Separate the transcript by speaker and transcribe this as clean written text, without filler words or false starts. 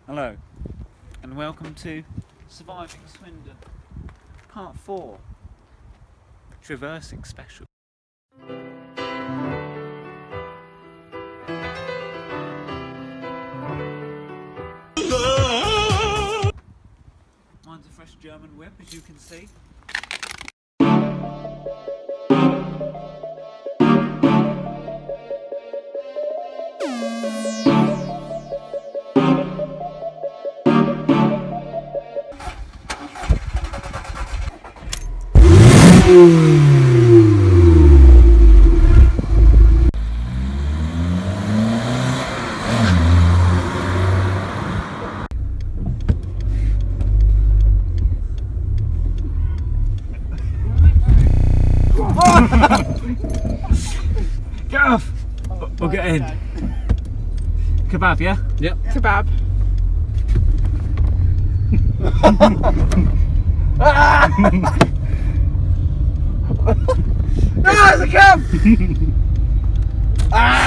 Speaker 1: Hello, and welcome to Surviving Swindon, Part 4, Traversing Special. Mine's a fresh German whip, as you can see. Get off! We'll get in. Kebab, yeah? Yep.
Speaker 2: Kebab.
Speaker 3: No, it's a cab! Ah!